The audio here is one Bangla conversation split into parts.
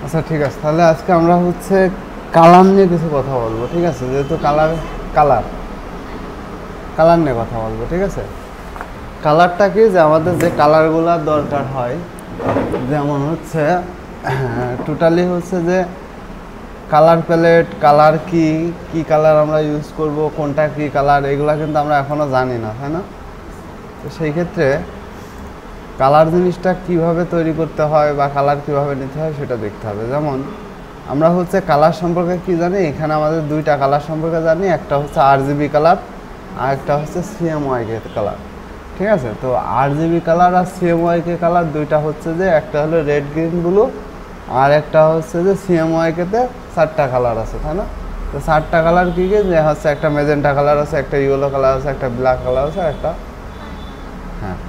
আচ্ছা ঠিক আছে, তাহলে আজকে আমরা হচ্ছে কালার নিয়ে কিছু কথা বলবো। ঠিক আছে, যেহেতু কালার কালার কালার নিয়ে কথা বলবো। ঠিক আছে, কালারটা কি, যে আমাদের যে কালারগুলো দরকার হয়, যেমন হচ্ছে টোটালি হচ্ছে যে কালার প্যালেট, কালার কি কি কালার আমরা ইউজ করব, কোনটা কি কালার, এগুলো কিন্তু আমরা এখনও জানি না, তাই না? তো সেই ক্ষেত্রে কালার জিনিসটা কিভাবে তৈরি করতে হয় বা কালার কিভাবে নিতে হয় সেটা দেখতে হবে। যেমন আমরা হচ্ছে কালার সম্পর্কে কি জানি, এখানে আমাদের দুইটা কালার সম্পর্কে জানি, একটা হচ্ছে RGB কালার আর একটা হচ্ছে CMYK কালার। ঠিক আছে, তো RGB কালার আর CMYK কালার দুইটা হচ্ছে যে একটা হলো রেড গ্রিন ব্লু আর একটা হচ্ছে যে CMYK-তে 4টা কালার আছে, তাই না? তো 4টা কালার কী কী, যে হচ্ছে একটা মেজেন্টা কালার আছে, একটা ইয়েলো কালার আছে, একটা ব্ল্যাক কালার আছে, একটা হ্যাঁ।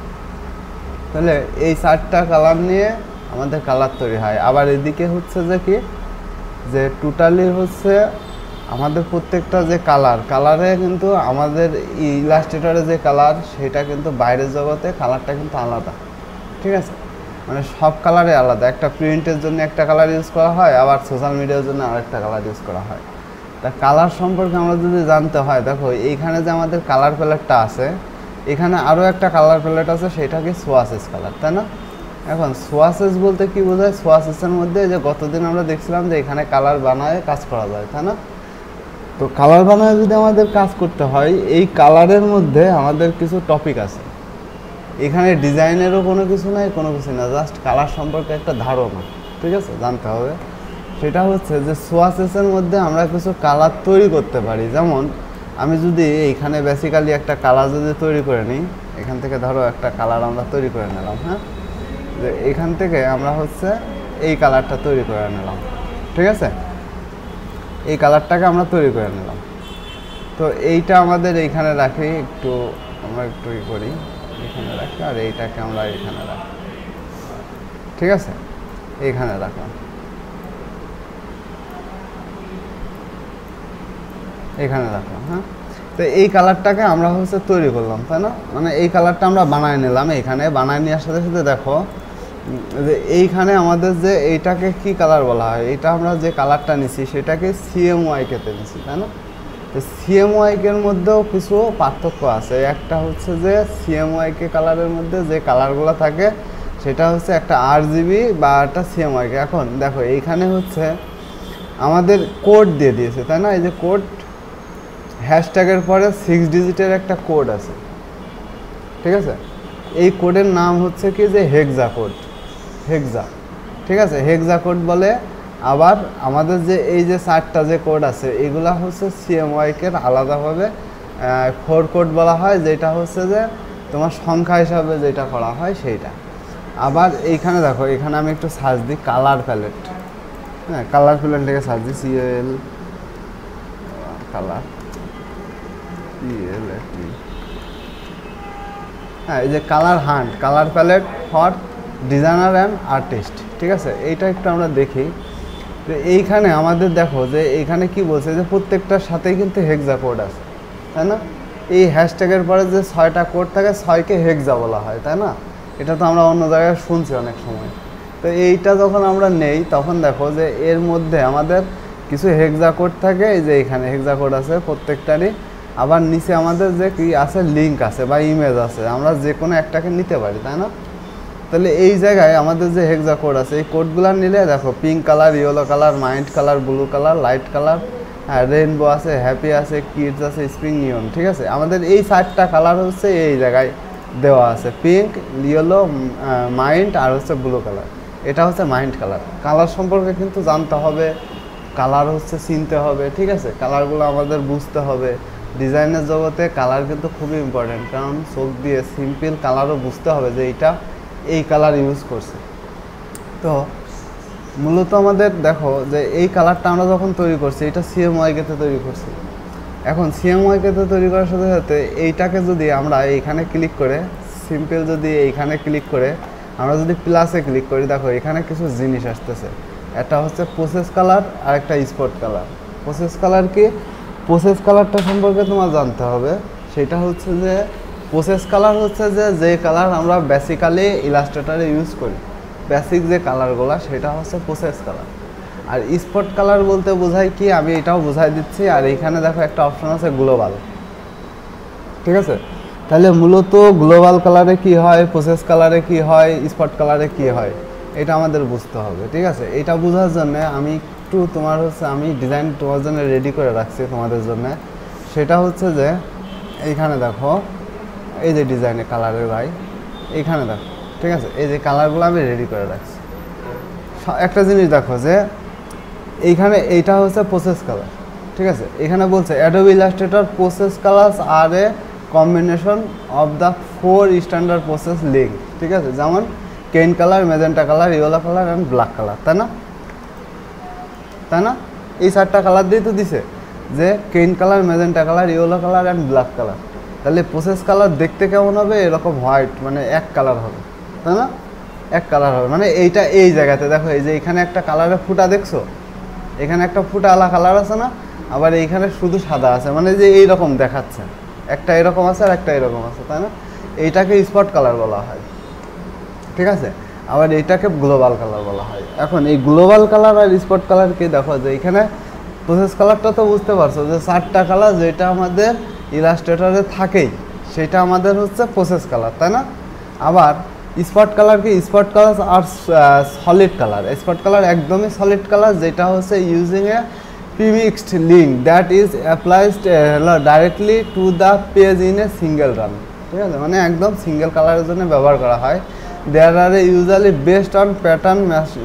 তাহলে এই 4টা কালার নিয়ে আমাদের কালার তৈরি হয়। আবার এদিকে হচ্ছে যে কি, যে টোটালি হচ্ছে আমাদের প্রত্যেকটা যে কালারে কিন্তু আমাদের ইলাস্ট্রেটরে যে কালার, সেটা কিন্তু বাইরের জগতে কালারটা কিন্তু আলাদা। ঠিক আছে, মানে সব কালারে আলাদা। একটা প্রিন্টের জন্য একটা কালার ইউজ করা হয়, আবার সোশ্যাল মিডিয়ার জন্য আরেকটা কালার ইউজ করা হয়। তা কালার সম্পর্কে আমরা যদি জানতে হয়, দেখো এইখানে যে আমাদের কালার প্যালেটটা আছে, এখানে আরও একটা কালার প্যালেট আছে, সেটা কি সোয়াসেস কালার, তাই না? এখন সোয়াসেস বলতে কি বোঝায়? সোয়াসেসের মধ্যে যে গতদিন আমরা দেখছিলাম যে এখানে কালার বানায় কাজ করা যায়, তাই না? তো কালার বানায় যদি আমাদের কাজ করতে হয়, এই কালারের মধ্যে আমাদের কিছু টপিক আছে। এখানে ডিজাইনেরও কোনো কিছু নাই, কোনো কিছু না, জাস্ট কালার সম্পর্কে একটা ধারণা। ঠিক আছে, জানতে হবে। সেটা হচ্ছে যে সোয়াসেসের মধ্যে আমরা কিছু কালার তৈরি করতে পারি। যেমন আমি যদি এইখানে বেসিক্যালি একটা কালার যদি তৈরি করে নিই, এখান থেকে ধরো একটা কালার আমরা তৈরি করে নিলাম, হ্যাঁ, যে এখান থেকে আমরা হচ্ছে এই কালারটা তৈরি করে নিলাম। ঠিক আছে, এই কালারটাকে আমরা তৈরি করে নিলাম। তো এইটা আমাদের এইখানে রাখি, একটু আমরা একটু ই করি, এখানে রাখি, আর এইটাকে আমরা এখানে রাখি। ঠিক আছে, এইখানে রাখলাম, এখানে রাখলাম, হ্যাঁ। তো এই কালারটাকে আমরা হচ্ছে তৈরি করলাম, তাই না? মানে এই কালারটা আমরা বানায় নিলাম। এইখানে বানায় নেওয়ার সাথে সাথে দেখো যে এইখানে আমাদের যে এইটাকে কি কালার বলা হয়, এটা আমরা যে কালারটা নিছি সেটাকে CMYK-তে নিছি, তাই না? তো CMYK-এর মধ্যেও কিছু পার্থক্য আছে। একটা হচ্ছে যে CMYK কালারের মধ্যে যে কালারগুলো থাকে সেটা হচ্ছে একটা RGB বা একটা CMYK। এখন দেখো এইখানে হচ্ছে আমাদের কোড দিয়ে দিয়েছে, তাই না? এই যে কোড, হ্যাশট্যাগের পরে 6 ডিজিটের একটা কোড আছে। ঠিক আছে, এই কোডের নাম হচ্ছে কি, যে হেক্সা কোড, হেক্সা। ঠিক আছে, হেক্সা কোড বলে। আবার আমাদের যে এই যে 4টা যে কোড আছে, এগুলা হচ্ছে CMYK-এর আলাদাভাবে 4 কোড বলা হয়, যেটা হচ্ছে যে তোমার সংখ্যা হিসাবে যেটা করা হয় সেইটা। আবার এইখানে দেখো, এখানে আমি একটু সার্চ দিই কালার প্যালেট, হ্যাঁ, কালার প্যালেট থেকে সার্চ দিই CL কালার, হ্যাঁ, এই যে colour hunt, colour palette for designer and artist. ঠিক আছে, এইটা একটু আমরা দেখি। তো এইখানে আমাদের দেখো যে এইখানে কি বলছে, যে প্রত্যেকটার সাথেই কিন্তু হেক্সা কোড আছে, তাই না? এই হ্যাশট্যাগের পরে যে 6টা কোড থাকে, 6কে হেক্সা বলা হয়, তাই না? এটা তো আমরা অন্য জায়গায় শুনছি অনেক সময়। তো এইটা যখন আমরা নেই, তখন দেখো যে এর মধ্যে আমাদের কিছু হেক্সা কোড থাকে। এই যে এখানে হেক্সা কোড আছে প্রত্যেকটারই। আবার নিচে আমাদের যে কি আছে, লিঙ্ক আছে বা ইমেজ আছে, আমরা যে কোনো একটাকে নিতে পারি, তাই না? তাহলে এই জায়গায় আমাদের যে হেক্সা কোড আছে, এই কোডগুলো নিলে দেখো pink colour, yellow colour, mint colour, blue colour, light colour, হ্যাঁ, রেইনবো আছে, হ্যাপি আছে, কিডস আছে, স্প্রিং নিয়ন। ঠিক আছে, আমাদের এই 4টা কালার হচ্ছে এই জায়গায় দেওয়া আছে, পিঙ্ক, ইয়েলো, মাইন্ড আর হচ্ছে ব্লু কালার। এটা হচ্ছে মাইন্ড কালার। কালার সম্পর্কে কিন্তু জানতে হবে, কালার হচ্ছে চিনতে হবে। ঠিক আছে, কালারগুলো আমাদের বুঝতে হবে। ডিজাইনের জগতে কালার কিন্তু খুবই ইম্পর্টেন্ট, কারণ চোখ দিয়ে সিম্পল কালারও বুঝতে হবে যে এইটা এই কালার ইউজ করছে। তো মূলত আমাদের দেখো যে এই কালারটা আমরা যখন তৈরি করছি, এটা CMYK-তে তৈরি করছি। এখন CMYK-তে তৈরি করার সাথে সাথে এইটাকে যদি আমরা এইখানে ক্লিক করে, সিম্পল যদি এইখানে ক্লিক করে আমরা যদি প্লাসে ক্লিক করি, দেখো এখানে কিছু জিনিস আসতেছে। একটা হচ্ছে প্রসেস কালার আর একটা স্পট কালার। প্রসেস কালার কি? প্রসেস কালারটা সম্পর্কে তোমার জানতে হবে। সেটা হচ্ছে যে প্রসেস কালার হচ্ছে যে কালার আমরা বেসিক্যালি ইলাস্ট্রেটরে ইউজ করি, বেসিক যে কালারগুলো, সেটা হচ্ছে প্রসেস কালার। আর স্পট কালার বলতে বোঝায় কি, আমি এটাও বোঝাই দিচ্ছি। আর এইখানে দেখো একটা অপশন আছে গ্লোবাল, ঠিক আছে। তাহলে মূলত গ্লোবাল কালারে কি হয়, প্রসেস কালারে কি হয়, স্পট কালারে কি হয়, এটা আমাদের বুঝতে হবে, ঠিক আছে। এটা বোঝার জন্য আমি একটু তোমার হচ্ছে আমি ডিজাইন তোমার জন্য রেডি করে রাখছি তোমাদের জন্য। সেটা হচ্ছে যে এইখানে দেখো এই যে ডিজাইনের কালারের ভাই, এইখানে দেখো, ঠিক আছে। এই যে কালারগুলো আমি রেডি করে রাখছি। একটা জিনিস দেখো যে এইখানে এইটা হচ্ছে প্রসেস কালার, ঠিক আছে। এখানে বলছে অ্যাডোবি ইলাস্ট্রেটর প্রসেস কালার্স আর a combination of the 4 standard process link, ঠিক আছে। যেমন cyan colour, magenta colour, yellow colour and black colour, তাই না, তাই না? এই 4টা কালার দিয়ে তো দিছে যে cyan colour, magenta colour, yellow colour and black colour. তাহলে প্রসেস কালার দেখতে কেমন হবে, এরকম হোয়াইট, মানে এক কালার হবে, তাই না, এক কালার হবে। মানে এইটা এই জায়গাতে দেখো, এই যে এখানে একটা কালারের ফুটা দেখছো, এখানে একটা ফুটা আলা কালার আছে না, আবার এইখানে শুধু সাদা আছে, মানে যে এইরকম দেখাচ্ছে, একটা এরকম আছে আর একটা এরকম আছে, তাই না। এইটাকে স্পট কালার বলা হয়, ঠিক আছে। আবার এইটাকে গ্লোবাল কালার বলা হয়। এখন এই গ্লোবাল কালার আর স্পট কালারকে দেখো যে এখানে প্রসেস কালারটা তো বুঝতে পারছো যে 4টা কালার যেটা আমাদের ইলাস্ট্রেটরে থাকেই, সেটা আমাদের হচ্ছে প্রসেস কালার, তাই না। আবার স্পট কালার কি, স্পট কালার আর সলিড কালার। স্পট কালার একদমই সলিড কালার, যেটা হচ্ছে using a premixed link that is applied directly to the page in a single run, ঠিক আছে। মানে একদম সিঙ্গেল কালারের জন্য ব্যবহার করা হয়। There are usually based on pattern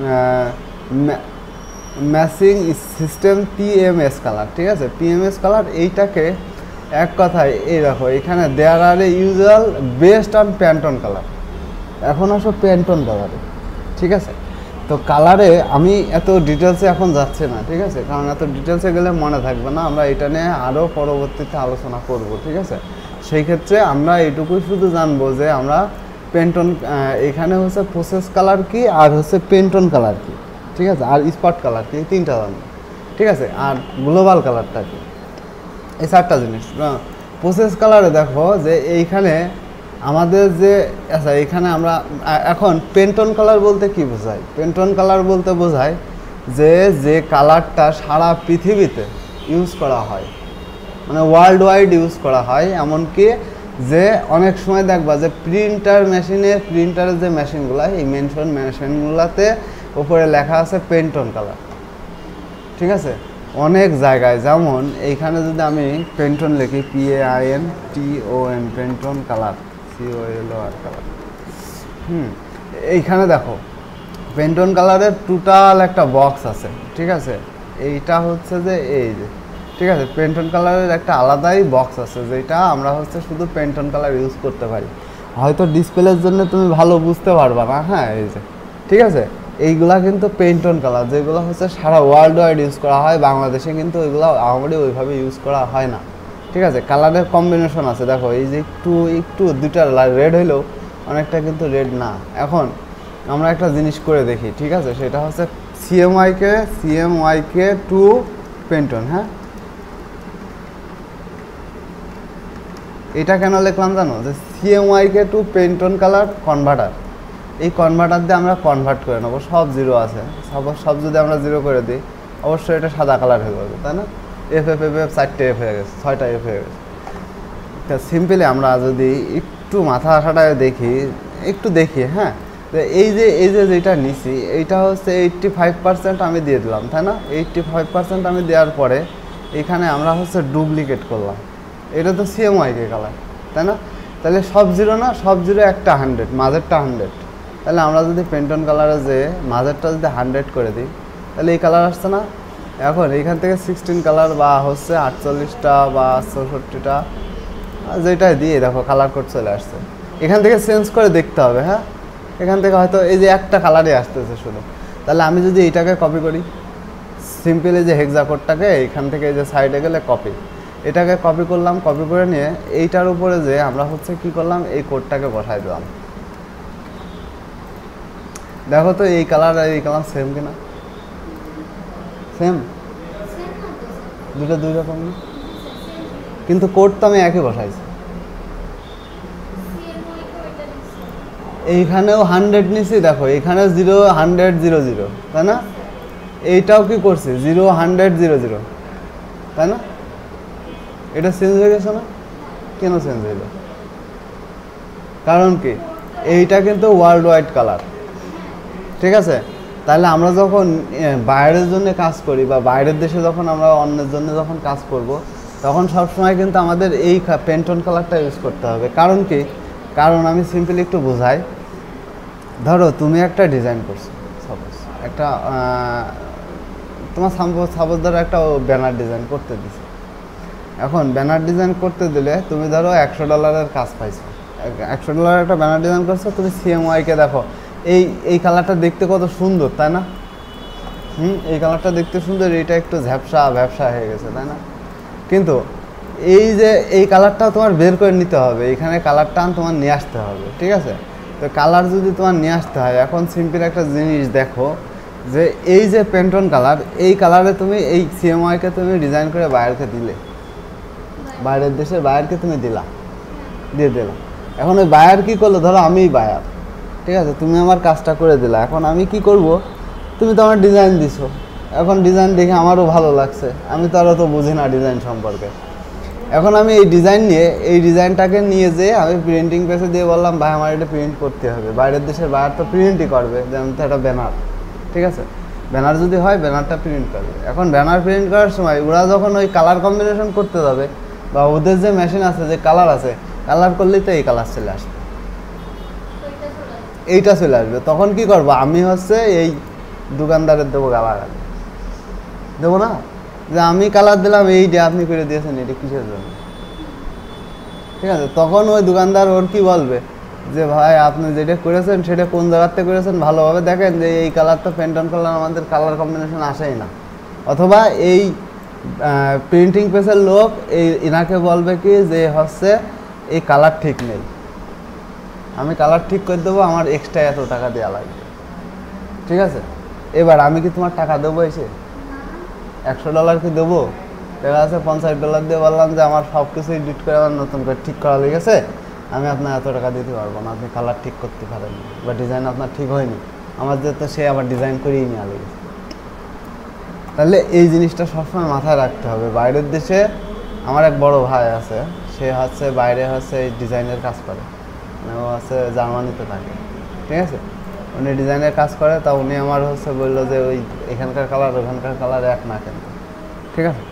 matching system, PMS colour, ঠিক আছে। পিএমএস কালার এইটাকে এক কথায় এই দেখো এখানে there are usual based on Pantone colour. এখন আসো প্যান্টন কালারে, ঠিক আছে। তো কালারে আমি এত ডিটেলসে এখন যাচ্ছি না, ঠিক আছে, কারণ এত ডিটেলসে গেলে মনে থাকবে না। আমরা এটা নিয়ে আরও পরবর্তীতে আলোচনা করব, ঠিক আছে। সেই ক্ষেত্রে আমরা এইটুকুই শুধু জানবো যে আমরা প্যান্টন, এখানে হচ্ছে প্রসেস কালার কি আর হচ্ছে প্যান্টন কালার কি, ঠিক আছে, আর স্পট কালার কি, 3টা জানবো, ঠিক আছে। আর গ্লোবাল কালারটা কি, এই 4টা জিনিস। প্রসেস কালারে দেখো যে এইখানে আমাদের যে আচ্ছা, এখানে আমরা এখন পেন্টন কালার বলতে কি বোঝায়, পেন্টন কালার বলতে বোঝায় যে যে কালারটা সারা পৃথিবীতে ইউজ করা হয়, মানে ওয়ার্ল্ড ওয়াইড ইউজ করা হয়। এমনকি যে অনেক সময় দেখবা যে প্রিন্টারের যে মেশিনগুলো, এই মেশিনগুলোতে উপরে লেখা আছে পেন্টন কালার, ঠিক আছে, অনেক জায়গায়। যেমন এইখানে যদি আমি পেন্টন লিখি, PAINTON, Pantone colour, COLOR colour, এইখানে দেখো পেন্টন কালারের টোটাল একটা বক্স আছে, ঠিক আছে। এইটা হচ্ছে যে এই যে, ঠিক আছে, পেন্টন কালারের একটা আলাদাই বক্স আছে, যেটা আমরা হচ্ছে শুধু পেন্টন কালার ইউজ করতে পারি। হয়তো ডিসপ্লের জন্য তুমি ভালো বুঝতে পারবা না, হ্যাঁ, এই যে, ঠিক আছে। এইগুলা কিন্তু পেন্টন কালার, যেগুলো হচ্ছে সারা ওয়ার্ল্ড ওয়াইড ইউজ করা হয়। বাংলাদেশে কিন্তু ওইগুলো আমাদের ওইভাবে ইউজ করা হয় না, ঠিক আছে। কালারের কম্বিনেশন আছে, দেখো এই যে একটু দুইটা রেড হইলেও অনেকটা কিন্তু রেড না। এখন আমরা একটা জিনিস করে দেখি, ঠিক আছে, সেটা হচ্ছে CMYK টু পেন্টন, হ্যাঁ। এটা কেন লিখলাম জানো, যে CMYK to Pantone colour converter. এই কনভার্টার দিয়ে আমরা কনভার্ট করে নেবো, সব জিরো আছে, সব যদি আমরা জিরো করে দিই অবশ্যই এটা সাদা কালার হয়ে যাবে, তাই না। এফ 4টে এফ হয়ে গেছে, 6টা এফ হয়ে গেছে। তা সিম্পলি আমরা যদি একটু মাথা আশাটা দেখি, হ্যাঁ, এই যে যেটা নিছি এইটা হচ্ছে 85% আমি দিয়ে দিলাম, তাই না। 85% আমি দেওয়ার পরে এখানে আমরা হচ্ছে ডুপ্লিকেট করলাম, এটা তো CMYK কালার, তাই না। তাহলে সব জিরো না, সব জিরো একটা 100, মাঝেরটা 100। তাহলে আমরা যদি পেন্টন কালারে যে মাঝেরটা যদি 100 করে দিই, তাহলে এই কালার আসছে না। এখন এইখান থেকে 16 কালার বা হচ্ছে 48টা বা 64টা যেটাই দিয়ে দেখো কালার কোড চলে আসছে। এখান থেকে চেঞ্জ করে দেখতে হবে, হ্যাঁ, এখান থেকে হয়তো এই যে একটা কালারই আসতেছে শুধু। তাহলে আমি যদি এইটাকে কপি করি, সিম্পলি যে হেক্সা কোডটাকে এইখান থেকে এই যে সাইডে গেলে কপি, এটাকে কপি করলাম, কপি করে নিয়ে এইটার উপরে যে আমরা হচ্ছে কি করলাম, এই কোডটাকে বসাই দিলাম। দেখো তো এই কালার আর এই কালার সেম কিনা, সেম, দুই রকম না, কিন্তু কোড তো আমি একই বসাইছি। এইখানেও 100 নিছি, দেখো এখানে 0 100 0 0, তাই না। এইটাও কি করছি 0 100 0 0, তাই না? এটা চেঞ্জ হয়ে গেছে না? কেন চেঞ্জ হইল? কারণ কি, এইটা কিন্তু ওয়ার্ল্ড ওয়াইড কালার, ঠিক আছে? তাহলে আমরা যখন বাইরের জন্য কাজ করি বা বাইরের দেশে যখন আমরা অন্যের জন্য যখন কাজ করব, তখন সবসময় কিন্তু আমাদের এই পেন্টন কালারটা ইউজ করতে হবে। কারণ কি, কারণ আমি সিম্পলি একটু বোঝাই। ধরো তুমি একটা ডিজাইন করছো, সাপোজ একটা তোমার সাপোজ ধরো একটা ব্যানার ডিজাইন করতে দিছে। এখন ব্যানার ডিজাইন করতে দিলে তুমি ধরো $100 কাজ পাইছো, $100 একটা ব্যানার ডিজাইন করছো, তুমি CMYকে দেখো, এই কালারটা দেখতে কত সুন্দর, তাই না? এই কালারটা দেখতে সুন্দর, এইটা একটু ভ্যাপসা হয়ে গেছে, তাই না? কিন্তু এই যে এই কালারটা তোমার বের করে নিতে হবে, এখানে কালারটা তোমার নিয়ে আসতে হবে, ঠিক আছে? তো কালার যদি তোমার নিয়ে আসতে হয়, এখন সিম্পল একটা জিনিস দেখো যে এই যে পেন্টন কালার, এই কালারে তুমি এই CMYকে তুমি ডিজাইন করে বাইরেকে দিলে, বাইরের দেশের বায়ারকে তুমি দিয়ে দিলা। এখন ওই বায়ার কি করলো, ধরো আমিই বায়ার, ঠিক আছে? তুমি আমার কাজটা করে দিলা। এখন আমি কি করব, তুমি তো আমার ডিজাইন দিছো, এখন ডিজাইন দেখে আমারও ভালো লাগছে, আমি তো আরও তো বুঝি না ডিজাইন সম্পর্কে। এখন আমি এই ডিজাইনটাকে নিয়ে যেয়ে আমি প্রিন্টিং প্রেসে দিয়ে বললাম, ভাই আমার এটা প্রিন্ট করতে হবে। বাইরের দেশের বায়ার তো প্রিন্টই করবে, যেমন তো একটা ব্যানার, ঠিক আছে? ব্যানার যদি হয়, ব্যানারটা প্রিন্ট করবে। এখন ব্যানার প্রিন্ট করার সময় ওরা যখন ওই কালার কম্বিনেশন করতে যাবে, বা ওদের যে মেশিন আছে, যে কালার আছে, কালার করলেই তো এই কালার চলে আসবে, এইটা চলে আসবে। তখন কি করবো, আমি হচ্ছে এই দোকানদারের দেবো কালার, দেবো না যে আমি কালার দিলাম, এইটা আপনি করে দিয়েছেন, এটা কিসের জন্য, ঠিক আছে? তখন ওই দোকানদার ওর কি বলবে যে ভাই আপনি যেটা করেছেন সেটা কোন জায়গাতে করেছেন, ভালোভাবে দেখেন যে এই কালার তো পেন্টন কালার আমাদের কালার কম্বিনেশন আসেই না। অথবা এই প্রিন্টিং প্রেসের লোক এনাকে বলবে কি যে হচ্ছে এই কালার ঠিক নেই, আমি কালার ঠিক করে দেবো, আমার এক্সট্রা এত টাকা দেওয়া লাগবে, ঠিক আছে? এবার আমি কি তোমার টাকা দেবো, এসে $100 কি দেবো? দেখা যাচ্ছে $50 দিয়ে বললাম যে আমার সব কিছু এডিট করে আমার নতুন করে ঠিক করা লেগেছে, আমি আপনার এত টাকা দিতে পারবো না, আপনি কালার ঠিক করতে পারেন বা ডিজাইন আপনার ঠিক হয়নি, আমার যেহেতু সে আবার ডিজাইন করেই নেওয়া লেগেছে। তাহলে এই জিনিসটা সবসময় মাথায় রাখতে হবে। বাইরের দেশে আমার এক বড় ভাই আছে, সে হচ্ছে বাইরে হচ্ছে এই ডিজাইনের কাজ করে, মানে ও হচ্ছে জার্মানিতে থাকে, ঠিক আছে? উনি ডিজাইনের কাজ করে, তা উনি আমার হচ্ছে বললো যে ওই এখানকার কালার ওখানকার কালার এক না, কিন্তু ঠিক আছে?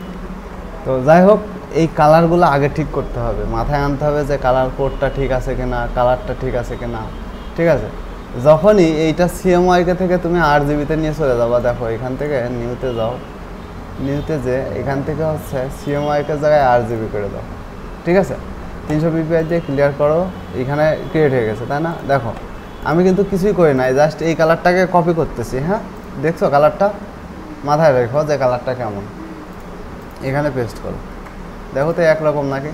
তো যাই হোক, এই কালারগুলো আগে ঠিক করতে হবে, মাথায় আনতে হবে যে কালার কোডটা ঠিক আছে কিনা, কালারটা ঠিক আছে কিনা, ঠিক আছে? যখনই এইটা CMYK থেকে তুমি RGBতে নিয়ে চলে যাবা, দেখো এখান থেকে নিউতে যাও, নিউতে যে এখান থেকে হচ্ছে CMYK জায়গায় RGB করে দাও, ঠিক আছে? 300 ppi দিয়ে ক্লিয়ার করো, এখানে ক্রিয়েট হয়ে গেছে, তাই না? দেখো আমি কিন্তু কিছুই করি নাই, জাস্ট এই কালারটাকে কপি করতেছি। হ্যাঁ, দেখছো কালারটা? মাথায় রেখো যে কালারটা কেমন, এখানে পেস্ট করো, দেখো তো একরকম নাকি?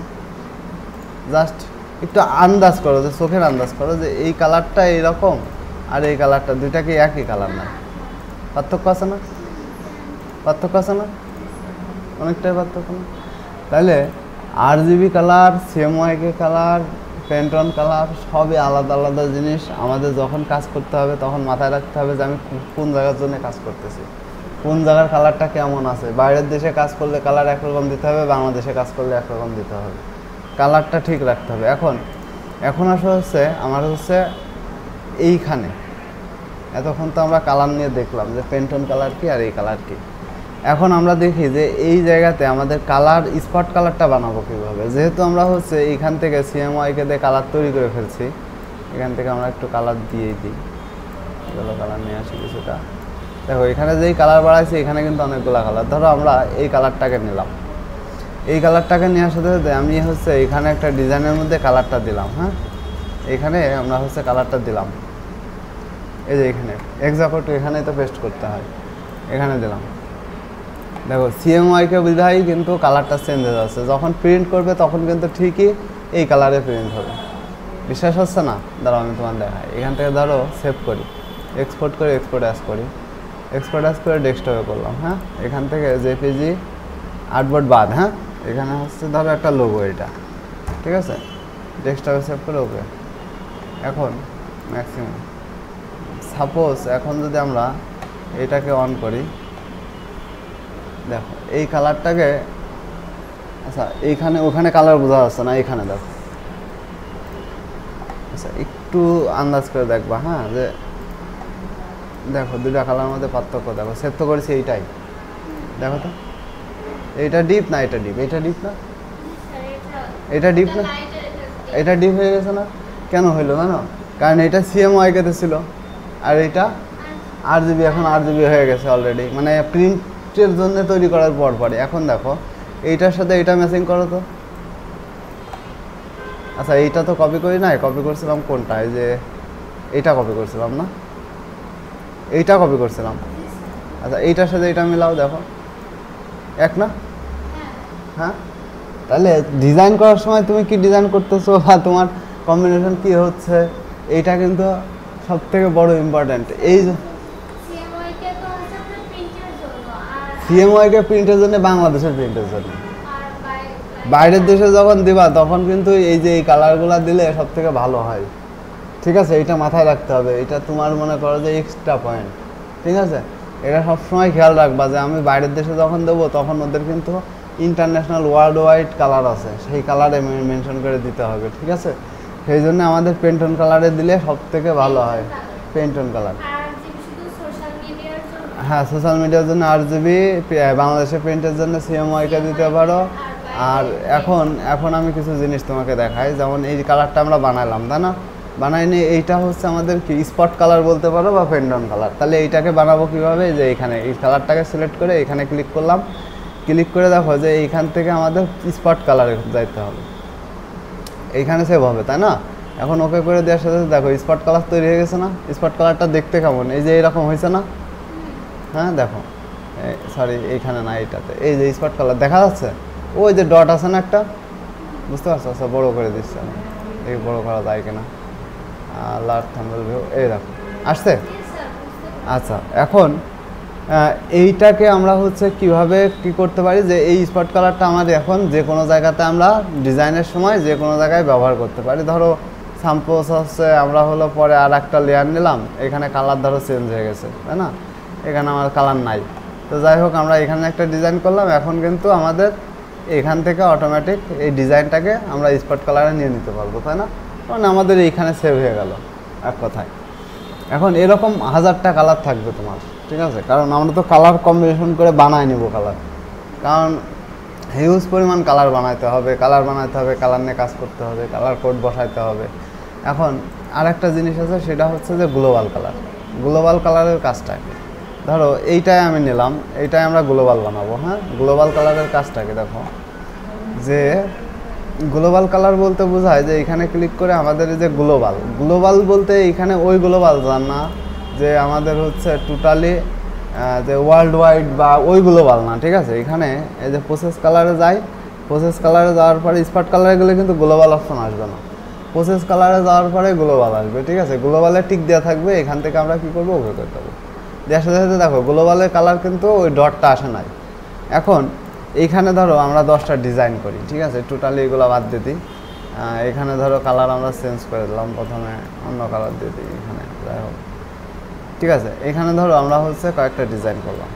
জাস্ট একটু আন্দাজ করো, যে চোখের আন্দাজ করো যে এই কালারটা এইরকম আর এই কালারটা, দুইটা কি একই কালার না? পার্থক্য আছে না? পার্থক্য আছে না? অনেকটাই পার্থক্য না? তাহলে RGB colour, CMYK colour, Pantone colour সবই আলাদা আলাদা জিনিস। আমাদের যখন কাজ করতে হবে তখন মাথায় রাখতে হবে যে আমি কোন জায়গার জন্য কাজ করতেছি, কোন জায়গার কালারটা কেমন আছে। বাইরের দেশে কাজ করলে কালার একরকম দিতে হবে, বাংলাদেশে কাজ করলে একরকম দিতে হবে, কালারটা ঠিক রাখতে হবে। এখন আসলে হচ্ছে আমার হচ্ছে এইখানে এতক্ষণ তো আমরা কালার নিয়ে দেখলাম যে পেন্টন কালার কি আর এই কালার কি। এখন আমরা দেখি যে এই জায়গাতে আমাদের কালার স্পট কালারটা বানাবো কীভাবে। যেহেতু আমরা হচ্ছে এইখান থেকে CMYK দিয়ে কালার তৈরি করে ফেলছি, এখান থেকে আমরা একটু কালার দিয়েই দিই, এগুলো কালার নিয়ে আসি কিছুটা। দেখো এখানে যেই কালার বাড়াইছি এখানে কিন্তু অনেকগুলো কালার। ধরো আমরা এই কালারটাকে নিলাম, এই কালারটাকে নেওয়ার সাথে সাথে আমি হচ্ছে এখানে একটা ডিজাইনের মধ্যে কালারটা দিলাম। হ্যাঁ, এখানে আমরা হচ্ছে কালারটা দিলাম, এই যে এখানে এক্সাক্ট এখানেই তো পেস্ট করতে হয়, এখানে দিলাম। দেখো CMYK বিধায় কিন্তু কালারটা চেঞ্জ হয়ে যাচ্ছে, যখন প্রিন্ট করবে তখন কিন্তু ঠিকই এই কালারে প্রিন্ট হবে। বিশ্বাস হচ্ছে না? দাঁড়াও আমি তোমার দেখাই। এখান থেকে ধরো সেভ করি, এক্সপোর্ট করে এক্সপোর্ট অ্যাজ করে ডেস্কটপে করলাম। হ্যাঁ, এখান থেকে JPG আর্টবোর্ড বাদ। হ্যাঁ, এখানে হচ্ছে ধরো একটা লোগো, এটা ঠিক আছে, ডেস্কটপে সেভ করে ওকে। এখন ম্যাক্সিমাম সাপোজ এখন যদি আমরা এটাকে অন করি, দেখো এই কালারটাকে, আচ্ছা এইখানে ওখানে কালার বোঝা যাচ্ছে না, এখানে দেখো, আচ্ছা একটু আন্দাজ করে দেখবা, হ্যাঁ যে দেখো দুটা কালার মধ্যে পার্থক্য দেখো, সেভ তো করেছি এইটাই, দেখো তো এইটা ডিপ না এটা ডিপ, এটা ডিপ না এটা ডিপ না, এটা ডিপ হয়ে গেছে না, কেন হইলো জানো? কারণ এটা সিএমওয়াইকেতে ছিল আর এটা আরজিবি, এখন আরজিবি হয়ে গেছে অলরেডি, মানে প্রিন্টের জন্য তৈরি করার পর পরে। এখন দেখো এইটার সাথে এটা ম্যাচিং করো তো, আচ্ছা এইটা তো কপি করি নাই, কপি করছিলাম কোনটা, এই যে এইটা কপি করছিলাম না, এইটা কপি করছিলাম, আচ্ছা এইটার সাথে এটা মিলাও, দেখো এক না? হ্যাঁ, তাহলে ডিজাইন করার সময় তুমি কি ডিজাইন করতেছো বা তোমার কম্বিনেশন কি হচ্ছে, এইটা কিন্তু সব থেকে বড় ইম্পর্ট্যান্ট। এই সিএমওয়াইকে প্রিন্টের জন্য, বাংলাদেশের প্রিন্টের জন্য, বাইরের দেশে যখন দিবা তখন কিন্তু এই যে এই কালারগুলো দিলে সব থেকে ভালো হয়, ঠিক আছে? এটা মাথায় রাখতে হবে, এটা তোমার মনে করো যে এক্সট্রা পয়েন্ট, ঠিক আছে? এটা সবসময় খেয়াল রাখবা যে আমি বাইরের দেশে যখন দেবো তখন ওদের কিন্তু ইন্টারন্যাশনাল ওয়ার্ল্ড ওয়াইড কালার আছে, সেই কালারে মেনশন করে দিতে হবে, ঠিক আছে? সেই জন্য আমাদের পেন্টন কালারে দিলে সব থেকে ভালো হয়, পেন্টন কালার। হ্যাঁ, সোশ্যাল মিডিয়ার জন্য আরজিবি, বাংলাদেশের প্রিন্টের জন্য সিএমওয়াইকে দিতে পারো। আর এখন আমি কিছু জিনিস তোমাকে দেখাই, যেমন এই কালারটা আমরা বানালাম, তাই না? বানাইনি, এইটা হচ্ছে আমাদের কি স্পট কালার বলতে পারো বা পেন্টন কালার। তাহলে এইটাকে বানাবো কীভাবে, যে এইখানে এই কালারটাকে সিলেক্ট করে এখানে ক্লিক করলাম, ক্লিক করে দেখো যে এইখান থেকে আমাদের স্পট কালারে যাইতে হবে, এইখানে সেভ হবে, তাই না? এখন ওকে করে দেওয়ার সাথে দেখো স্পট কালার তৈরি হয়ে গেছে না? স্পট কালারটা দেখতে কেমন, এই যে এরকম হয়েছে না? হ্যাঁ দেখো, সরি এইখানে না, এইটাতে এই যে স্পট কালার দেখা যাচ্ছে, ওই যে ডট আছে না একটা, বুঝতে পারছো? আচ্ছা বড়ো করে দিচ্ছে আমি, এই বড়ো করা যায় কিনা, লার্জ থাম্বনেল ভিউ, এই দেখো আসছে। আচ্ছা এখন এইটাকে আমরা হচ্ছে কিভাবে কি করতে পারি, যে এই স্পট কালারটা আমার এখন যে কোনো জায়গাতে আমরা ডিজাইনের সময় যে কোনো জায়গায় ব্যবহার করতে পারি। ধরো সাম্পোজ হচ্ছে আমরা হলো পরে আর একটা লেয়ার নিলাম, এখানে কালার ধরো চেঞ্জ হয়ে গেছে, তাই না? এখানে আমার কালার নাই, তো যাই হোক আমরা এখানে একটা ডিজাইন করলাম, এখন কিন্তু আমাদের এখান থেকে অটোমেটিক এই ডিজাইনটাকে আমরা স্পট কালারে নিয়ে নিতে পারবো, তাই না? কারণ আমাদের এইখানে সেভ হয়ে গেল এক কথায়। এখন এরকম হাজারটা কালার থাকবে তোমার, ঠিক আছে? কারণ আমরা তো কালার কম্বিনেশন করে বানাই নেব কালার, কারণ হিউজ পরিমাণ কালার বানাইতে হবে, কালার নিয়ে কাজ করতে হবে, কালার কোড বসাইতে হবে। এখন আরেকটা জিনিস আছে, সেটা হচ্ছে যে গ্লোবাল কালারের কাজটা কি? ধরো এইটাই আমি নিলাম, এইটাই আমরা গ্লোবাল বানাবো। হ্যাঁ, গ্লোবাল কালারের কাজটাকে দেখো, যে গ্লোবাল কালার বলতে বোঝায় যে এখানে ক্লিক করে আমাদের এই যে গ্লোবাল বলতে এইখানে ওই গ্লোবাল না, যে আমাদের হচ্ছে টোটালি যে ওয়ার্ল্ড ওয়াইড বা ওই গ্লোবাল না, ঠিক আছে? এখানে এই যে প্রসেস কালারে যাই, প্রসেস কালারে যাওয়ার পরে স্পট কালারে গেলে কিন্তু গ্লোবাল অপশন আসবে না, প্রসেস কালারে যাওয়ার পরে গ্লোবাল আসবে, ঠিক আছে? গ্লোবালে টিক দেওয়া থাকবে, এখান থেকে আমরা কী করবো, ওকে করতে হবে। দেওয়ার সাথে সাথে দেখো গ্লোবালের কালার কিন্তু ওই ডটটা আসে নাই। এখন এইখানে ধরো আমরা 10টা ডিজাইন করি, ঠিক আছে? টোটালি এগুলো বাদ দিয়ে দিই, এখানে ধরো কালার আমরা চেঞ্জ করে দিলাম, প্রথমে অন্য কালার দিয়ে দিই এখানে, যাই হোক, ঠিক আছে? এখানে ধরো আমরা হচ্ছে কয়েকটা ডিজাইন করলাম,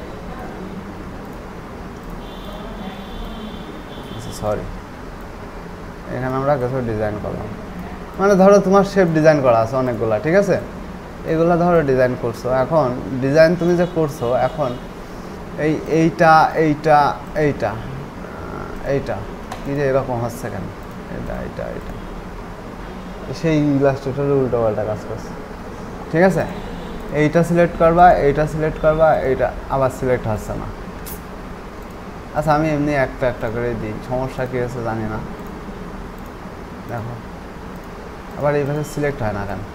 সরি এখানে আমরা কিছু ডিজাইন করলাম, মানে ধরো তোমার শেপ ডিজাইন করা আছে অনেকগুলা, ঠিক আছে? এগুলো ধরো ডিজাইন করছো, এখন ডিজাইন তুমি যে করছো, এখন এইটা এইটা এইটা এইটা কি যে এরকম হচ্ছে কেন, এটা এটা এটা সেই ইলাস্ট্রেটরের উল্টো পাল্টা কাজ করছে, ঠিক আছে? এইটা সিলেক্ট করবা, এইটা সিলেক্ট করবা, এইটা আবার সিলেক্ট হচ্ছে না। আচ্ছা আমি এমনি একটা একটা করে দিই, সমস্যা কী হচ্ছে জানি না। দেখো আবার এইভাবে সিলেক্ট হয় না কেন?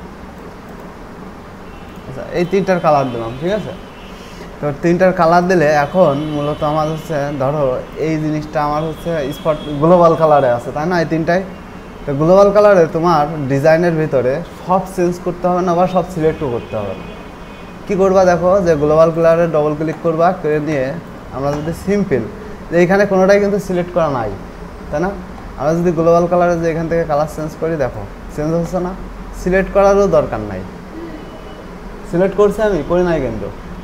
আচ্ছা এই 3টার কালার দিলাম, ঠিক আছে? তো 3টার কালার দিলে এখন মূলত আমার হচ্ছে ধরো এই জিনিসটা আমার হচ্ছে স্পট গ্লোবাল কালারে আছে, তাই না? এই 3টায়, তো গ্লোবাল কালারে তোমার ডিজাইনের ভিতরে সব চেঞ্জ করতে হবে না বা সব সিলেক্টও করতে হবে না। কী করবা দেখো, যে গ্লোবাল কালারে ডবল ক্লিক করবা, করে নিয়ে আমরা যদি সিম্পল, যে এইখানে কোনোটাই কিন্তু সিলেক্ট করা নাই, তাই না? আমরা যদি গ্লোবাল কালারে যে এখান থেকে কালার চেঞ্জ করি, দেখো চেঞ্জ হচ্ছে না, সিলেক্ট করারও দরকার নাই। সিলেক্ট করছি আমি, করি নাই কিন্তু,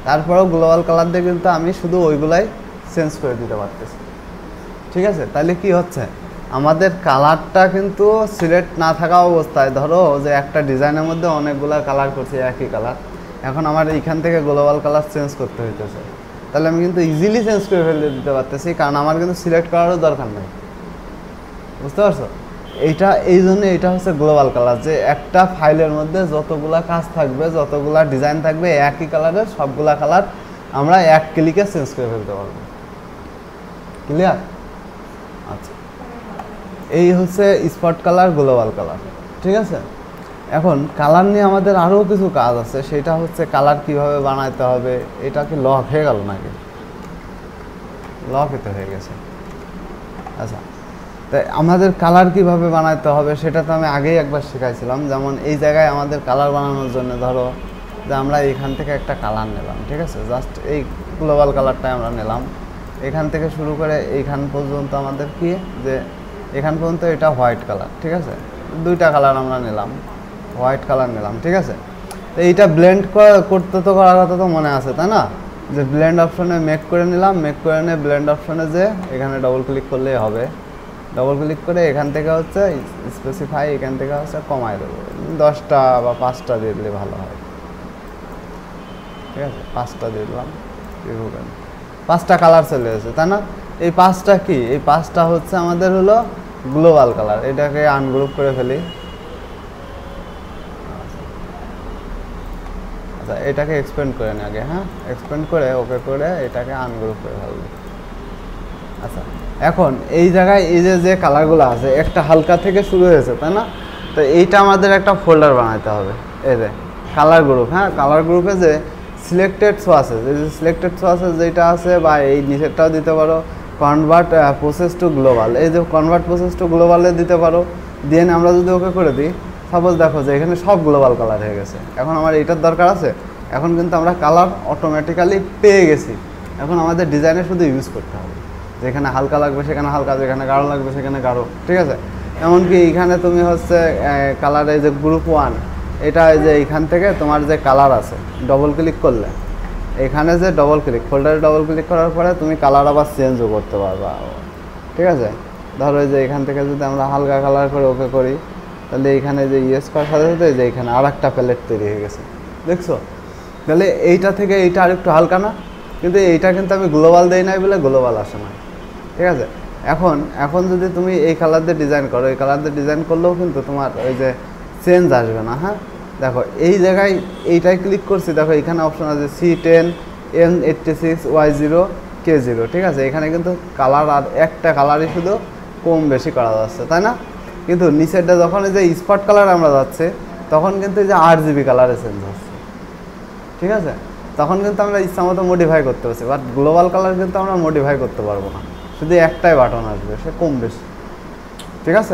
তারপরেও গ্লোবাল কালার দিয়ে কিন্তু আমি শুধু ওইগুলাই চেঞ্জ করে দিতে পারতেছি। ঠিক আছে, তাহলে কি হচ্ছে, আমাদের কালারটা কিন্তু সিলেক্ট না থাকা অবস্থায়, ধরো যে একটা ডিজাইনের মধ্যে অনেকগুলো কালার করছি একই কালার, এখন আমার এইখান থেকে গ্লোবাল কালার চেঞ্জ করতে হইতেছে, তাহলে আমি কিন্তু ইজিলি চেঞ্জ করে ফেলে দিতে পারতেছি, কারণ আমার কিন্তু সিলেক্ট করারও দরকার নেই। বুঝতে পারছো? এইটা এই জন্য এটা হচ্ছে গ্লোবাল কালার, যে একটা ফাইলের মধ্যে যতগুলা কাজ থাকবে, যতগুলা ডিজাইন থাকবে, একই কালারের সবগুলা কালার আমরা এক ক্লিকে চেঞ্জ করে ফেলতে পারবো। ক্লিয়ার? আচ্ছা, এই হচ্ছে স্পট কালার, গ্লোবাল কালার। ঠিক আছে, এখন কালার নিয়ে আমাদের আরও কিছু কাজ আছে, সেটা হচ্ছে কালার কিভাবে বানাইতে হবে। এটা কি লক হয়ে গেল নাকি? লক এতে হয়ে গেছে। আচ্ছা, তাই আমাদের কালার কিভাবে বানাইতে হবে সেটা তো আমি আগেই একবার শেখাইছিলাম। যেমন এই জায়গায় আমাদের কালার বানানোর জন্য ধরো যে আমরা এখান থেকে একটা কালার নিলাম, ঠিক আছে, জাস্ট এই গ্লোবাল কালারটাই আমরা নিলাম, এখান থেকে শুরু করে এইখান পর্যন্ত আমাদের কি, যে এখান পর্যন্ত এটা হোয়াইট কালার। ঠিক আছে, দুইটা কালার আমরা নিলাম, হোয়াইট কালার নিলাম। ঠিক আছে, তো এইটা ব্লেন্ড করতে তো করার কথা তো মনে আছে, তাই না? যে ব্লেন্ড অপশনে মেক করে নিলাম, মেক করে নিয়ে ব্লেন্ড অপশনে যে এখানে ডবল ক্লিক করলেই হবে, ডবল ক্লিক করে এখান থেকে হচ্ছে স্পেসিফাই, এখান থেকে হচ্ছে কমাই দেবো, 10টা বা 5টা দিয়ে দিলে ভালো হয়। ঠিক আছে, 5টা দিয়ে দিলাম, 5টা কালার চলে এসেছে, তাই না? এই 5টা কি, এই 5টা হচ্ছে আমাদের হলো গ্লোবাল কালার। এটাকে আনগ্রুপ করে ফেলি। আচ্ছা, এটাকে এক্সপেন্ড করে নি আগে, হ্যাঁ, এক্সপেন্ড করে ওকে করে এটাকে আনগ্রুপ করে ফেলবো। আচ্ছা, এখন এই জায়গায় এই যে কালারগুলো আছে, একটা হালকা থেকে শুরু হয়েছে, তাই না? তো এইটা আমাদের একটা ফোল্ডার বানাইতে হবে, এই যে কালার গ্রুপ। হ্যাঁ, কালার গ্রুপে যে সিলেক্টেড শো আছে, যে সিলেক্টেড শো আছে যেটা আছে, বা এই নিচেরটাও দিতে পারো, কনভার্ট প্রসেস টু গ্লোবাল, এই যে কনভার্ট প্রসেস টু গ্লোবালে দিতে পারো। দিয়ে আমরা যদি ওকে করে দিই, সাপোজ দেখো যে এখানে সব গ্লোবাল কালার হয়ে গেছে। এখন আমার এইটার দরকার আছে, এখন কিন্তু আমরা কালার অটোমেটিক্যালি পেয়ে গেছি, এখন আমাদের ডিজাইনে শুধু ইউজ করতে হবে। যেখানে হালকা লাগবে সেখানে হালকা, যেখানে গাঢ় লাগবে সেখানে গাঢ়। ঠিক আছে, এমনকি এইখানে তুমি হচ্ছে কালার, এই যে গ্রুপ 1, এটা এই যে এইখান থেকে তোমার যে কালার আছে, ডবল ক্লিক করলে এখানে যে ডবল ক্লিক, ফোল্ডারে ডবল ক্লিক করার পরে তুমি কালার আবার চেঞ্জও করতে পারবা। ঠিক আছে, ধরো যে এখান থেকে যদি আমরা হালকা কালার করে ওকে করি, তাহলে এইখানে যে ইয়েস করার সাথে সাথে যে এইখানে আর একটা প্যালেট তৈরি হয়ে গেছে, দেখছো? তাহলে এইটা থেকে এইটা আরেকটু হালকা না, কিন্তু এইটা কিন্তু আমি গ্লোবাল দেই নাই বলে গ্লোবাল আসে না। ঠিক আছে, এখন যদি তুমি এই কালার দিয়ে ডিজাইন করো, এই কালার দিয়ে ডিজাইন করলেও কিন্তু তোমার ওই যে চেঞ্জ আসবে না। হ্যাঁ, দেখো এই জায়গায় এইটাই ক্লিক করছি, দেখো এখানে অপশন আছে C10 M86 Y0 K0। ঠিক আছে, এখানে কিন্তু কালার আর একটা কালারই শুধু কম বেশি করা যাচ্ছে, তাই না? কিন্তু নিচেরটা যখন এই যে স্পট কালার আমরা যাচ্ছে, তখন কিন্তু এই যে RGB কালারে চেঞ্জ হচ্ছে। ঠিক আছে, তখন কিন্তু আমরা ইচ্ছা মতো মডিফাই করতে পারছি, বাট গ্লোবাল কালার কিন্তু আমরা মডিফাই করতে পারবো না, শুধু একটাই বাটন আসবে, সে কম বেশি। ঠিক আছে,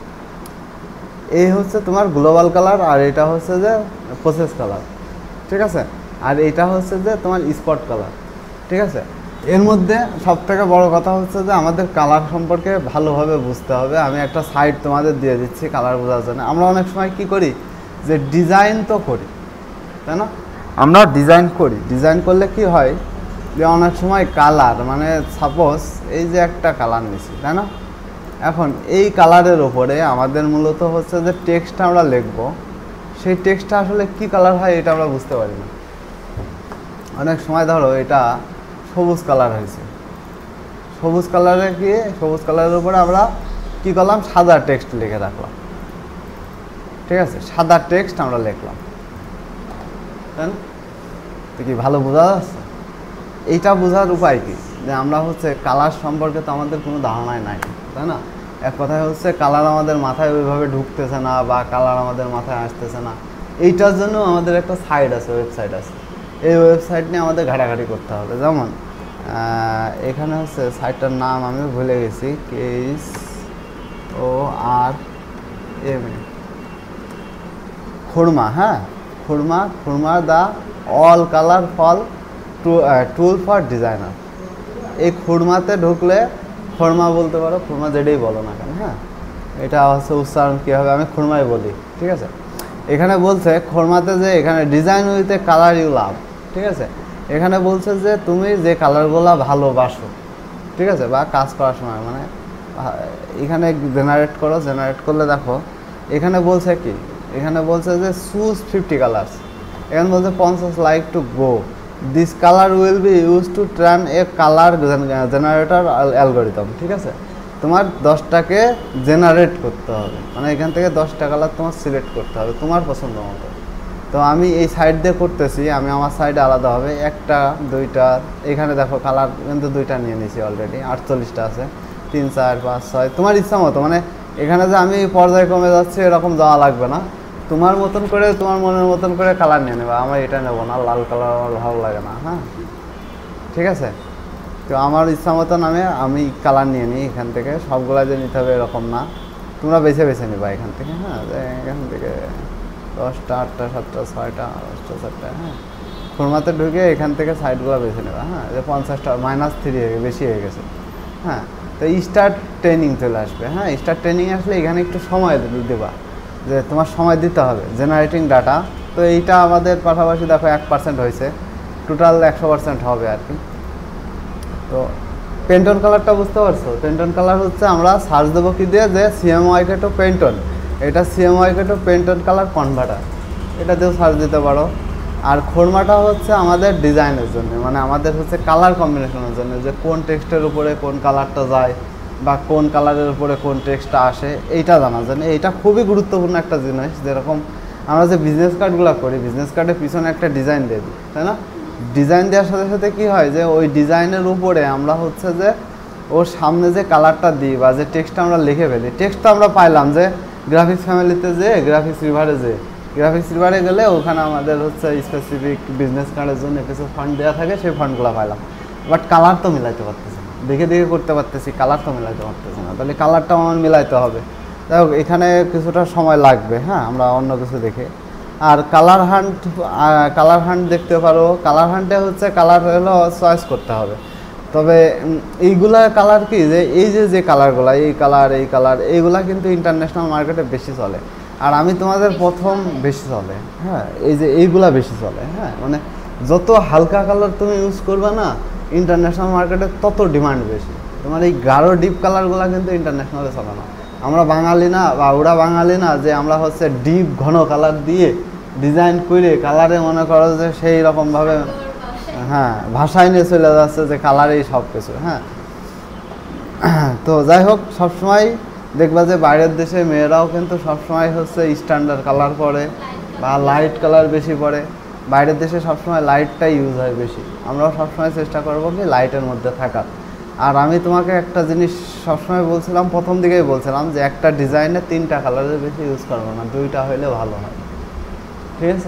এই হচ্ছে তোমার গ্লোবাল কালার, আর এটা হচ্ছে যে প্রসেস কালার। ঠিক আছে, আর এটা হচ্ছে যে তোমার স্পট কালার। ঠিক আছে, এর মধ্যে সবথেকে বড় কথা হচ্ছে যে আমাদের কালার সম্পর্কে ভালোভাবে বুঝতে হবে। আমি একটা সাইট তোমাদের দিয়ে দিচ্ছি কালার বোঝার জন্য। আমরা অনেক সময় কি করি, যে ডিজাইন তো করি, তাই না? আমরা ডিজাইন করি, ডিজাইন করলে কি হয়, যে অনেক সময় কালার, মানে সাপোজ এই যে একটা কালার নিছি, তাই না? এখন এই কালারের ওপরে আমাদের মূলত হচ্ছে যে টেক্সটটা আমরা লিখব, সেই টেক্সটটা আসলে কি কালার হয় এটা আমরা বুঝতে পারি না। অনেক সময় ধরো এটা সবুজ কালার হয়েছে, সবুজ কালারে কি, সবুজ কালারের উপরে আমরা কি করলাম, সাদা টেক্সট লিখে রাখলাম। ঠিক আছে, সাদা টেক্সট আমরা লিখলাম, তাই না? তো কি ভালো বোঝা যাচ্ছে? এইটা বোঝার উপায় কি, যে আমরা হচ্ছে কালার সম্পর্কে তো আমাদের কোনো ধারণাই নাই, তাই না? এক কথায় হচ্ছে কালার আমাদের মাথায় ওইভাবে ঢুকতেছে না, বা কালার আমাদের মাথায় আসতেছে না। এইটার জন্য আমাদের একটা সাইট আছে, ওয়েবসাইট আছে। এই ওয়েবসাইট নিয়ে আমাদের ঘাটাঘাটি করতে হবে। যেমন এখানে হচ্ছে সাইটটার নাম আমি ভুলে গেছি, KSORMA, খুরমা। হ্যাঁ, Khroma the all colour fall tool for designer. এই খুরমাতে ঢুকলে, খুরমা বলতে পারো, খুরমা যেটাই বলো না কেন, হ্যাঁ, এটা হচ্ছে উচ্চারণ কী হবে, আমি খুরমাই বলি। ঠিক আছে, এখানে বলছে খুরমাতে যে এখানে design with a colour you love. ঠিক আছে, এখানে বলছে যে তুমি যে কালারগুলো ভালোবাসো, ঠিক আছে, বা কাজ করার সময় মানে এখানে জেনারেট করো, জেনারেট করলে দেখো এখানে বলছে কি, এখানে বলছে যে চুজ 50 কালার্স, এখানে বলছে 50 like to go, this colour will be use to train a colour generator algorithm, ঠিক আছে। তোমার 10টাকে জেনারেট করতে হবে, মানে এখান থেকে 10টা কালার তোমার সিলেক্ট করতে হবে তোমার পছন্দ মতো। তো আমি এই সাইড দিয়ে করতেছি, আমি আমার সাইডে আলাদা হবে 1টা 2টা, এখানে দেখো কালার কিন্তু 2টা নিয়ে নিয়েছি অলরেডি, 48টা আছে, 3 4 5 6 তোমার ইচ্ছা মতো, মানে এখানে যে আমি পর্যায়ক্রমে যাচ্ছি এরকম যাওয়া লাগবে না, তোমার মতন করে তোমার মনের মতন করে কালার নিয়ে নেবে। আমার এটা নেবো না, লাল কালার আমার ভালো লাগে না, হ্যাঁ ঠিক আছে। তো আমার ইচ্ছা মতন আমি কালার নিয়ে নিই এখান থেকে, সবগুলা যে নিতে হবে এরকম না, তোমরা বেছে বেছে নেবা এখান থেকে, হ্যাঁ এখান থেকে 10টা 8টা 7টা 6টা 8টা 7টা, হ্যাঁ খুরমাতে ঢুকে এখান থেকে সাইডগুলো বেছে নেবা, হ্যাঁ যে 50টা -3 বেশি হয়ে গেছে, হ্যাঁ। তো স্টার্ট ট্রেনিং চলে আসবে, হ্যাঁ স্টার্ট ট্রেনিং আসলে এখানে একটু সময় দেবা, যে তোমার সময় দিতে হবে জেনারেটিং ডাটা। তো এইটা আমাদের পাশাপাশি দেখো 1% হয়েছে, টোটাল 100% হবে আর কি। তো পেন্টন কালারটা বুঝতে পারছো, পেন্টন কালার হচ্ছে আমরা সার্চ দেবো কি দিয়ে, যে CMYK টু পেন্টন, এটা CMYK to Pantone colour converter, এটা দিয়েও সার্চ দিতে পারো। আর খোরমাটা হচ্ছে আমাদের ডিজাইনের জন্য, মানে আমাদের হচ্ছে কালার কম্বিনেশনের জন্য, যে কোন টেক্সটের উপরে কোন কালারটা যায় বা কোন কালারের উপরে কোন টেক্সটটা আসে এইটা জানার জন্য। এইটা খুবই গুরুত্বপূর্ণ একটা জিনিস, যেরকম আমরা যে বিজনেস কার্ডগুলো করি, বিজনেস কার্ডের পিছনে একটা ডিজাইন দিয়ে দিই, তাই না? ডিজাইন দেওয়ার সাথে সাথে কী হয়, যে ওই ডিজাইনের উপরে আমরা হচ্ছে যে ওর সামনে যে কালারটা দিই বা যে টেক্সটটা আমরা লিখে ফেলি, টেক্সটটা আমরা পাইলাম যে গ্রাফিক্স ফ্যামিলিতে, যে গ্রাফিক্স রিভারে, যে গ্রাফিক্স রিভারে গেলে ওখানে আমাদের হচ্ছে স্পেসিফিক বিজনেস কার্ডের জন্য কিছু ফান্ড দেওয়া থাকে, সেই ফান্ডগুলো পাইলাম, বাট কালার তো মিলাইতে পারতেছি না, দেখে দেখে করতে পারতেছি, কালার তো মিলাইতে পারতেছি না, তাহলে কালারটা আমার মিলাইতে হবে। যাই হোক এখানে কিছুটা সময় লাগবে, হ্যাঁ আমরা অন্য কিছু দেখে। আর কালার হান্ট দেখতে পারো, কালার হান্টে হচ্ছে কালার হলো চয়েস করতে হবে। তবে এইগুলা কালার কি, যে এই যে কালারগুলো, এই কালার এইগুলা কিন্তু ইন্টারন্যাশনাল মার্কেটে বেশি চলে, আর আমি তোমাদের প্রথম বেশি চলে, হ্যাঁ এই যে এইগুলা বেশি চলে, হ্যাঁ মানে যত হালকা কালার তুমি ইউজ করবে না ইন্টারন্যাশনাল মার্কেটে তত ডিমান্ড বেশি। তোমার এই গাঢ় ডিপ কালারগুলো কিন্তু ইন্টারন্যাশনালে চলে না। আমরা বাঙালি না, বা ওরা বাঙালি না যে আমরা হচ্ছে ডিপ ঘন কালার দিয়ে ডিজাইন করে কালারে মনে করো যে সেই রকমভাবে, হ্যাঁ ভাষায় নিয়ে চলে যাচ্ছে যে কালারেই সব কিছু, হ্যাঁ। তো যাই হোক সবসময় দেখবা যে বাইরের দেশে মেয়েরাও কিন্তু সবসময় হচ্ছে স্ট্যান্ডার্ড কালার পরে বা লাইট কালার বেশি পরে, বাইরের দেশে সবসময় লাইটটাই ইউজ হয় বেশি, আমরাও সবসময় চেষ্টা করবো কি লাইটের মধ্যে থাকার। আর আমি তোমাকে একটা জিনিস সবসময় বলছিলাম, প্রথম দিকেই বলছিলাম যে একটা ডিজাইনে 3টা কালারের বেশি ইউজ করবো না, 2টা হইলে ভালো হয়, ঠিক আছে।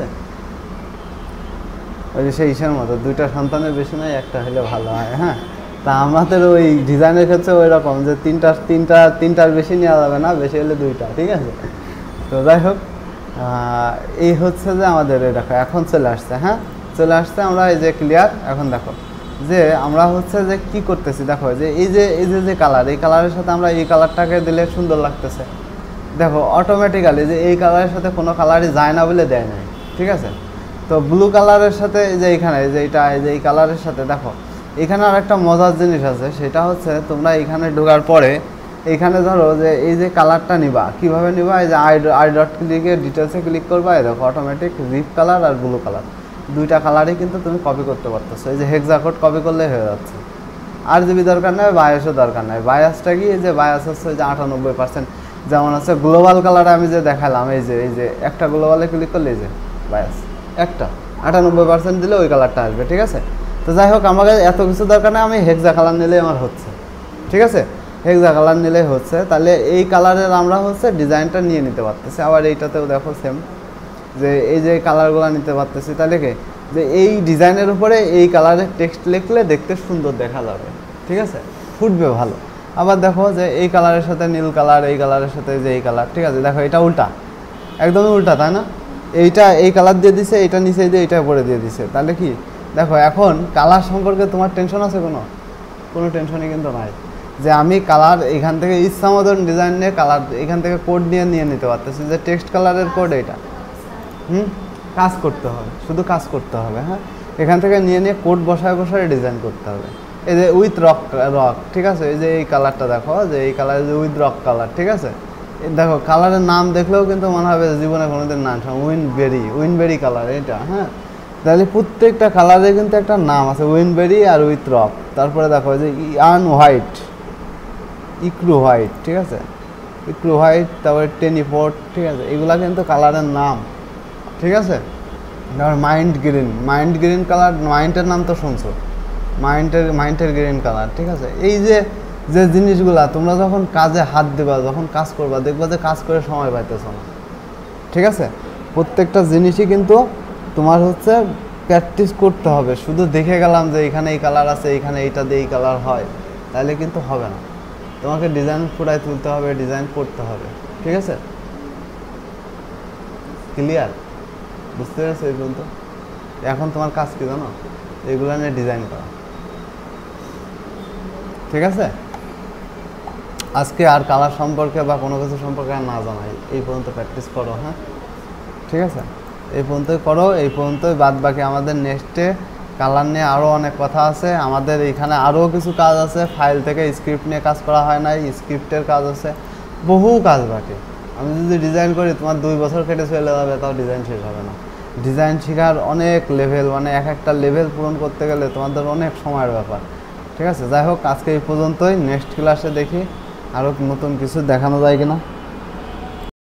ওই যে সেই ইসের মতো 2টা সন্তানের বেশি নয়, একটা হলে ভালো হয়, হ্যাঁ। তা আমাদের ওই ডিজাইনের ক্ষেত্রে ওই রকম যে তিনটার বেশি নেওয়া যাবে না, বেশি হলে 2টা, ঠিক আছে। তো যাই হোক এই হচ্ছে যে আমাদের এই দেখো এখন চলে আসছে, হ্যাঁ চলে আসছে, আমরা এই যে ক্লিয়ার। এখন দেখো যে আমরা হচ্ছে যে কি করতেছি, দেখো যে এই যে কালার, এই কালারের সাথে আমরা এই কালারটাকে দিলে সুন্দর লাগতেছে, দেখো অটোমেটিক্যালি যে এই কালারের সাথে কোনো কালারই যায় না বলে দেয় নাই, ঠিক আছে। তো ব্লু কালারের সাথে যে এইখানে যে এটা এই কালারের সাথে দেখো এখানে আর একটা মজার জিনিস আছে, সেটা হচ্ছে তোমরা এখানে ঢোকার পরে এখানে ধরো যে এই যে কালারটা নিবা, কিভাবে নিবা, এই যে আই ডট ক্লিকে ডিটেলসে ক্লিক করবা, এই দেখো অটোমেটিক রিপ কালার আর ব্লু কালার 2টা কালারই কিন্তু তুমি কপি করতে পারতেছো, এই যে হেক্সা কোড কপি করলে হয়ে যাচ্ছে। আর জিবি দরকার নেই, বায়াসও দরকার নেই। বায়াসটা কি, এই যে বায়াস হচ্ছে যে 98%, যেমন হচ্ছে গ্লোবাল কালারে আমি যে দেখালাম, এই যে একটা গ্লোবালে ক্লিক করলে এই যে বায়াস একটা 98% দিলে ওই কালারটা আসবে, ঠিক আছে। তো যাই হোক আমাকে এত কিছু দরকার নেই, আমি হেক্সা কালার নিলেই আমার হচ্ছে, ঠিক আছে, হেক্সা কালার নিলেই হচ্ছে। তাহলে এই কালারের আমরা হচ্ছে ডিজাইনটা নিয়ে নিতে পারতেছি। আবার এইটাতেও দেখো সেম, যে এই যে কালারগুলো নিতে পারতেছি, তাহলে কি যে এই ডিজাইনের উপরে এই কালারের টেক্সট লিখলে দেখতে সুন্দর দেখা যাবে, ঠিক আছে, ফুটবে ভালো। আবার দেখো যে এই কালারের সাথে নীল কালার, এই কালারের সাথে যে এই কালার, ঠিক আছে, দেখো এটা উল্টা, একদমই উল্টা, তাই না? এইটা এই কালার দিয়ে দিছে, এইটা নিচে দিয়ে এইটা উপরে দিয়ে দিছে, তাহলে কি দেখো এখন কালার সম্পর্কে তোমার টেনশন আছে? কোনো টেনশনই কিন্তু নাই, যে আমি কালার এখান থেকে ইচ্ছা মতন ডিজাইন নিয়ে কালার এখান থেকে কোড নিয়ে নিতে পারতেছি, যে টেক্সট কালারের কোড এইটা, কাজ করতে হবে, শুধু কাজ করতে হবে, হ্যাঁ। এখান থেকে নিয়ে নিয়ে কোড বসায় বসায় ডিজাইন করতে হবে। এই যে উইথ রক রক, ঠিক আছে, এই যে এই কালারটা দেখো, যে এই কালার যে উইথ রক কালার, ঠিক আছে। দেখো কালারের নাম দেখলেও কিন্তু মনে হবে জীবনে কোনোদিন নাম উইনবেরি কালার এটা, হ্যাঁ। তাহলে প্রত্যেকটা কালারে কিন্তু একটা নাম আছে, উইনবেরি আর উইথ রক। তারপরে দেখো যে ইয়ান হোয়াইট, ইক্রু হোয়াইট, ঠিক আছে, ইক্রু হোয়াইট, তারপরে টেনিফোর্ট, ঠিক আছে, এগুলা কিন্তু কালারের নাম, ঠিক আছে। তারপর মাইন্ড গ্রিন কালার, মাইন্ডের নাম তো শুনছো, মাইন্ডের গ্রিন কালার, ঠিক আছে। এই যে যে জিনিসগুলা তোমরা যখন কাজে হাত দেবা, যখন কাজ করবা, দেখবা যে কাজ করে সময় পাইতেছো না, ঠিক আছে। প্রত্যেকটা জিনিসই কিন্তু তোমার হচ্ছে প্র্যাকটিস করতে হবে। শুধু দেখে গেলাম যে এখানে এই কালার আছে, এখানে এইটা দিয়ে এই কালার হয়, তাহলে কিন্তু হবে না। তোমাকে ডিজাইন ফুটায় তুলতে হবে, ডিজাইন করতে হবে, ঠিক আছে। ক্লিয়ার? বুঝতে পেরেছো এই পর্যন্ত? এখন তোমার কাজ কি জানো? এগুলো নিয়ে ডিজাইন করা, ঠিক আছে। আজকে আর কালার সম্পর্কে বা কোনো কিছু সম্পর্কে আর না জানাই, এই পর্যন্ত প্র্যাকটিস করো, হ্যাঁ, ঠিক আছে। এই পর্যন্তই করো, এই পর্যন্তই। বাদ বাকি আমাদের নেক্সটে কালার নিয়ে আরও অনেক কথা আছে। আমাদের এখানে আরও কিছু কাজ আছে, ফাইল থেকে স্ক্রিপ্ট নিয়ে কাজ করা হয় নাই, স্ক্রিপ্টের কাজ আছে, বহু কাজ বাকি। আমি যদি ডিজাইন করি তোমার 2 বছর কেটে চলে যাবে, তাও ডিজাইন শেষ হবে না। ডিজাইন শেখার অনেক লেভেল, মানে এক একটা লেভেল পূরণ করতে গেলে তোমাদের অনেক সময়ের ব্যাপার, ঠিক আছে। যাই হোক, আজকে এই পর্যন্তই। নেক্সট ক্লাসে দেখি আরও নতুন কিছু দেখানো যায় কিনা।